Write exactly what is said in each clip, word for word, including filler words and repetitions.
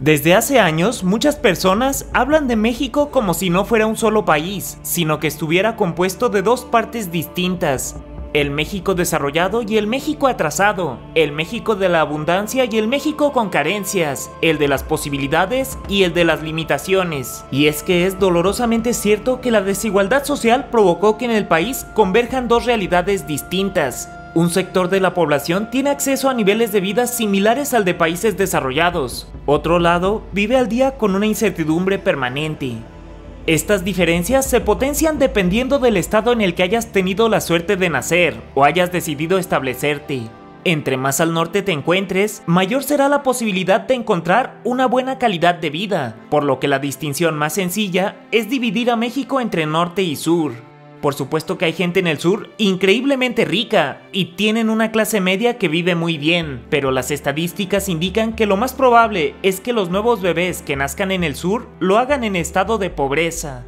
Desde hace años, muchas personas hablan de México como si no fuera un solo país, sino que estuviera compuesto de dos partes distintas: el México desarrollado y el México atrasado, el México de la abundancia y el México con carencias, el de las posibilidades y el de las limitaciones. Y es que es dolorosamente cierto que la desigualdad social provocó que en el país converjan dos realidades distintas. Un sector de la población tiene acceso a niveles de vida similares al de países desarrollados. Otro lado vive al día con una incertidumbre permanente. Estas diferencias se potencian dependiendo del estado en el que hayas tenido la suerte de nacer o hayas decidido establecerte. Entre más al norte te encuentres, mayor será la posibilidad de encontrar una buena calidad de vida, por lo que la distinción más sencilla es dividir a México entre norte y sur. Por supuesto que hay gente en el sur increíblemente rica y tienen una clase media que vive muy bien, pero las estadísticas indican que lo más probable es que los nuevos bebés que nazcan en el sur lo hagan en estado de pobreza.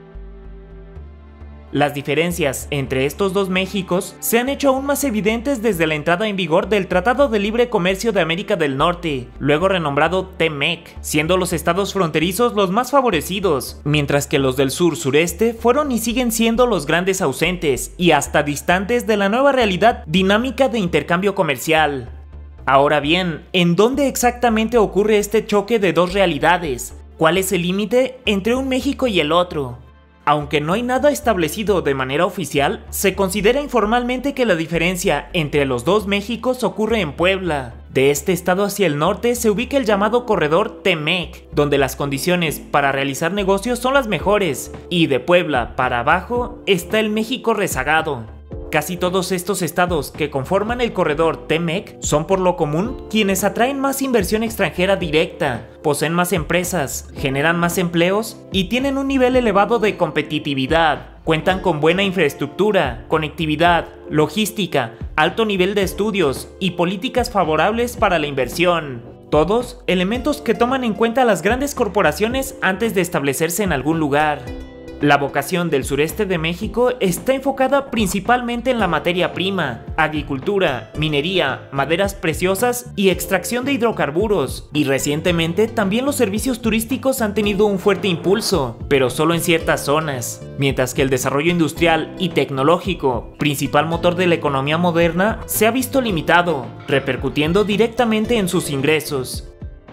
Las diferencias entre estos dos Méxicos se han hecho aún más evidentes desde la entrada en vigor del Tratado de Libre Comercio de América del Norte, luego renombrado T M E C, siendo los estados fronterizos los más favorecidos, mientras que los del sur-sureste fueron y siguen siendo los grandes ausentes y hasta distantes de la nueva realidad dinámica de intercambio comercial. Ahora bien, ¿en dónde exactamente ocurre este choque de dos realidades? ¿Cuál es el límite entre un México y el otro? Aunque no hay nada establecido de manera oficial, se considera informalmente que la diferencia entre los dos Méxicos ocurre en Puebla. De este estado hacia el norte se ubica el llamado corredor T M E C, donde las condiciones para realizar negocios son las mejores, y de Puebla para abajo está el México rezagado. Casi todos estos estados que conforman el corredor T M E C son por lo común quienes atraen más inversión extranjera directa, poseen más empresas, generan más empleos y tienen un nivel elevado de competitividad. Cuentan con buena infraestructura, conectividad, logística, alto nivel de estudios y políticas favorables para la inversión. Todos elementos que toman en cuenta las grandes corporaciones antes de establecerse en algún lugar. La vocación del sureste de México está enfocada principalmente en la materia prima, agricultura, minería, maderas preciosas y extracción de hidrocarburos, y recientemente también los servicios turísticos han tenido un fuerte impulso, pero solo en ciertas zonas, mientras que el desarrollo industrial y tecnológico, principal motor de la economía moderna, se ha visto limitado, repercutiendo directamente en sus ingresos.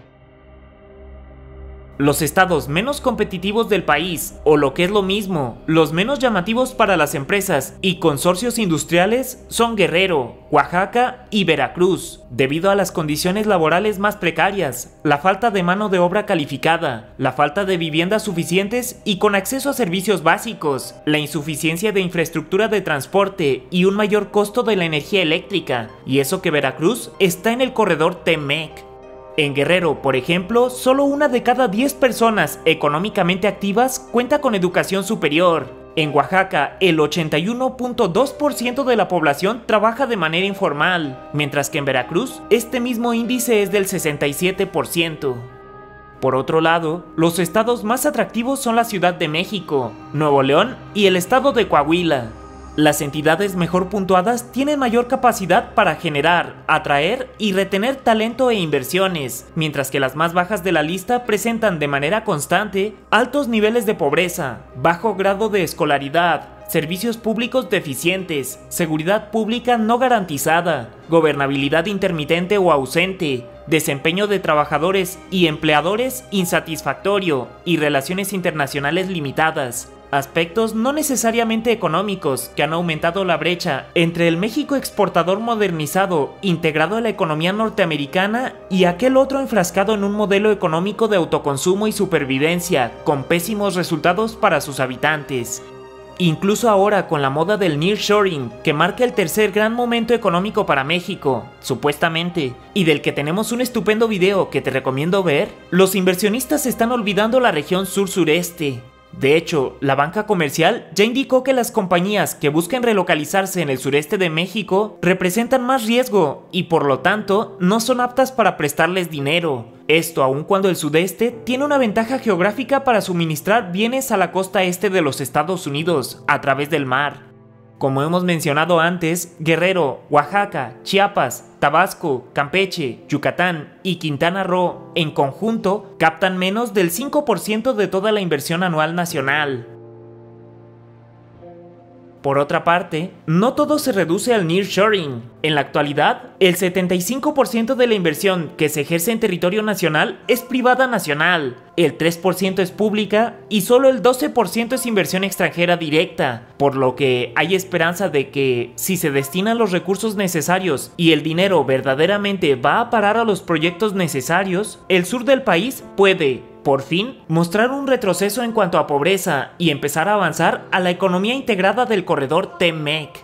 Los estados menos competitivos del país, o lo que es lo mismo, los menos llamativos para las empresas y consorcios industriales son Guerrero, Oaxaca y Veracruz, debido a las condiciones laborales más precarias, la falta de mano de obra calificada, la falta de viviendas suficientes y con acceso a servicios básicos, la insuficiencia de infraestructura de transporte y un mayor costo de la energía eléctrica, y eso que Veracruz está en el corredor T M E C. En Guerrero, por ejemplo, solo una de cada diez personas económicamente activas cuenta con educación superior. En Oaxaca, el ochenta y uno punto dos por ciento de la población trabaja de manera informal, mientras que en Veracruz, este mismo índice es del sesenta y siete por ciento. Por otro lado, los estados más atractivos son la Ciudad de México, Nuevo León y el estado de Coahuila. Las entidades mejor puntuadas tienen mayor capacidad para generar, atraer y retener talento e inversiones, mientras que las más bajas de la lista presentan de manera constante altos niveles de pobreza, bajo grado de escolaridad, servicios públicos deficientes, seguridad pública no garantizada, gobernabilidad intermitente o ausente, desempeño de trabajadores y empleadores insatisfactorio y relaciones internacionales limitadas. Aspectos no necesariamente económicos que han aumentado la brecha entre el México exportador modernizado integrado a la economía norteamericana y aquel otro enfrascado en un modelo económico de autoconsumo y supervivencia con pésimos resultados para sus habitantes. Incluso ahora con la moda del nearshoring, que marca el tercer gran momento económico para México, supuestamente, y del que tenemos un estupendo video que te recomiendo ver, los inversionistas están olvidando la región sur-sureste. De hecho, la banca comercial ya indicó que las compañías que busquen relocalizarse en el sureste de México representan más riesgo y por lo tanto no son aptas para prestarles dinero. Esto aun cuando el sudeste tiene una ventaja geográfica para suministrar bienes a la costa este de los Estados Unidos a través del mar. Como hemos mencionado antes, Guerrero, Oaxaca, Chiapas, Tabasco, Campeche, Yucatán y Quintana Roo en conjunto captan menos del cinco por ciento de toda la inversión anual nacional. Por otra parte, no todo se reduce al nearshoring. En la actualidad, el setenta y cinco por ciento de la inversión que se ejerce en territorio nacional es privada nacional, el tres por ciento es pública y solo el doce por ciento es inversión extranjera directa, por lo que hay esperanza de que, si se destinan los recursos necesarios y el dinero verdaderamente va a parar a los proyectos necesarios, el sur del país puede, por fin, mostrar un retroceso en cuanto a pobreza y empezar a avanzar a la economía integrada del corredor T-MEC.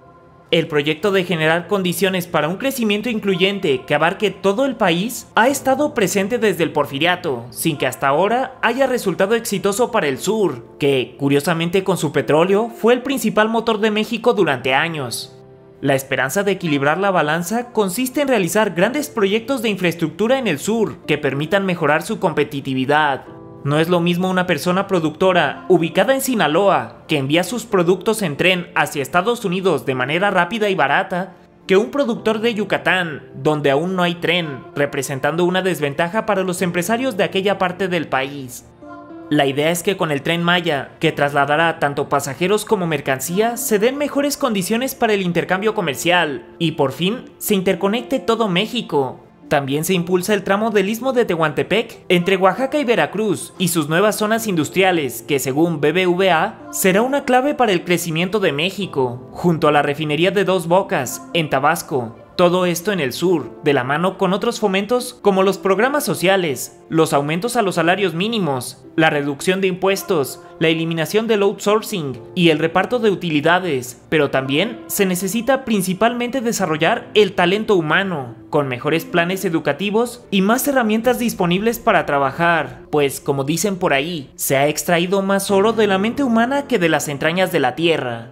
El proyecto de generar condiciones para un crecimiento incluyente que abarque todo el país ha estado presente desde el Porfiriato, sin que hasta ahora haya resultado exitoso para el sur, que, curiosamente con su petróleo, fue el principal motor de México durante años. La esperanza de equilibrar la balanza consiste en realizar grandes proyectos de infraestructura en el sur que permitan mejorar su competitividad. No es lo mismo una persona productora ubicada en Sinaloa que envía sus productos en tren hacia Estados Unidos de manera rápida y barata que un productor de Yucatán, donde aún no hay tren, representando una desventaja para los empresarios de aquella parte del país. La idea es que con el Tren Maya, que trasladará tanto pasajeros como mercancía, se den mejores condiciones para el intercambio comercial y por fin se interconecte todo México. También se impulsa el tramo del Istmo de Tehuantepec entre Oaxaca y Veracruz y sus nuevas zonas industriales, que según B B V A será una clave para el crecimiento de México, junto a la refinería de Dos Bocas, en Tabasco. Todo esto en el sur, de la mano con otros fomentos como los programas sociales, los aumentos a los salarios mínimos, la reducción de impuestos, la eliminación del outsourcing y el reparto de utilidades, pero también se necesita principalmente desarrollar el talento humano, con mejores planes educativos y más herramientas disponibles para trabajar, pues como dicen por ahí, se ha extraído más oro de la mente humana que de las entrañas de la tierra.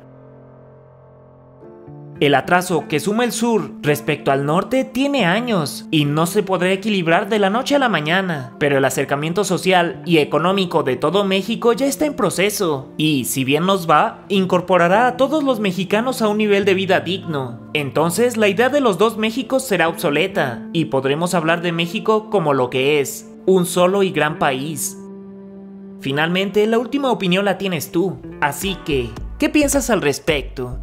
El atraso que suma el sur respecto al norte tiene años y no se podrá equilibrar de la noche a la mañana, pero el acercamiento social y económico de todo México ya está en proceso y, si bien nos va, incorporará a todos los mexicanos a un nivel de vida digno. Entonces la idea de los dos Méxicos será obsoleta y podremos hablar de México como lo que es, un solo y gran país. Finalmente, la última opinión la tienes tú, así que, ¿qué piensas al respecto?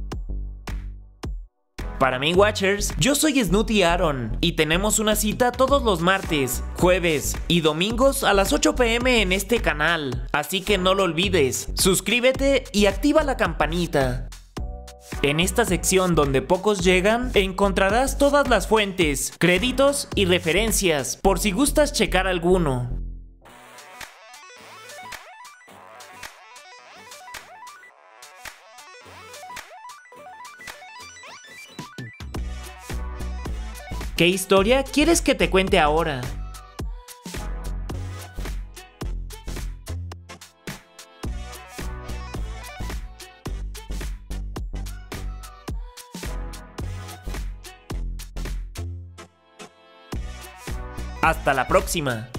Para mí, Watchers, yo soy Snooty Aaron y tenemos una cita todos los martes, jueves y domingos a las ocho pe eme en este canal, así que no lo olvides, suscríbete y activa la campanita. En esta sección donde pocos llegan, encontrarás todas las fuentes, créditos y referencias, por si gustas checar alguno. ¿Qué historia quieres que te cuente ahora? Hasta la próxima.